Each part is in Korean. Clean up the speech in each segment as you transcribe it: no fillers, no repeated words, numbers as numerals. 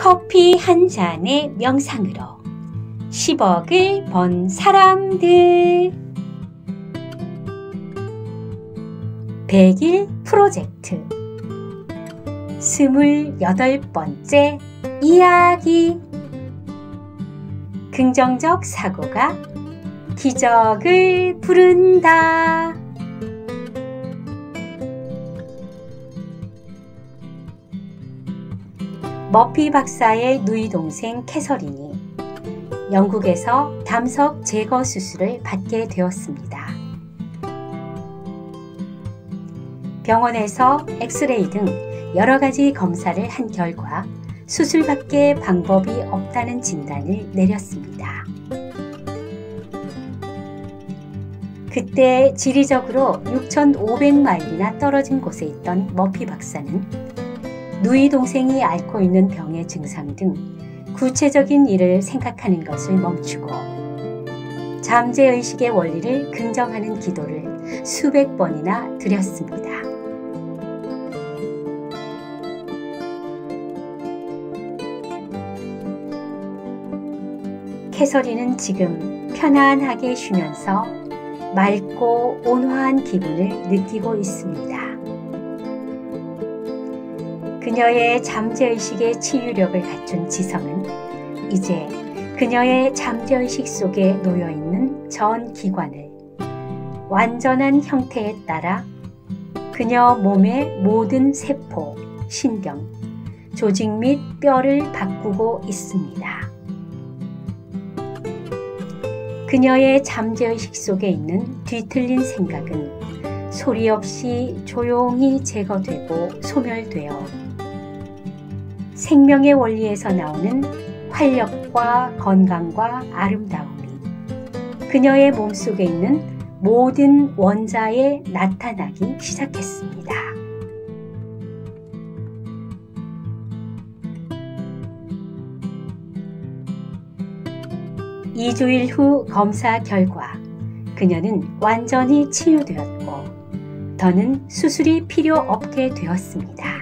커피 한 잔의 명상으로 10억을 번 사람들. 100일 프로젝트 28번째 이야기. 긍정적 사고가 기적을 부른다. 머피 박사의 누이 동생 캐서린이 영국에서 담석 제거 수술을 받게 되었습니다. 병원에서 엑스레이 등 여러 가지 검사를 한 결과 수술밖에 방법이 없다는 진단을 내렸습니다. 그때 지리적으로 6,500마일이나 떨어진 곳에 있던 머피 박사는 누이 동생이 앓고 있는 병의 증상 등 구체적인 일을 생각하는 것을 멈추고 잠재의식의 원리를 긍정하는 기도를 수백 번이나 드렸습니다. 캐서린은 지금 편안하게 쉬면서 맑고 온화한 기분을 느끼고 있습니다. 그녀의 잠재의식의 치유력을 갖춘 지성은 이제 그녀의 잠재의식 속에 놓여있는 전 기관을 완전한 형태에 따라 그녀 몸의 모든 세포, 신경, 조직 및 뼈를 바꾸고 있습니다. 그녀의 잠재의식 속에 있는 뒤틀린 생각은 소리 없이 조용히 제거되고 소멸되어 생명의 원리에서 나오는 활력과 건강과 아름다움이 그녀의 몸속에 있는 모든 원자에 나타나기 시작했습니다. 2주일 후 검사 결과 그녀는 완전히 치유되었고 더는 수술이 필요 없게 되었습니다.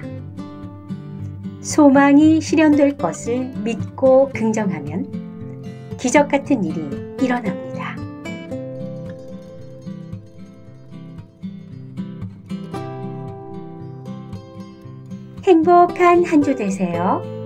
소망이 실현될 것을 믿고 긍정하면 기적 같은 일이 일어납니다. 행복한 한 주 되세요.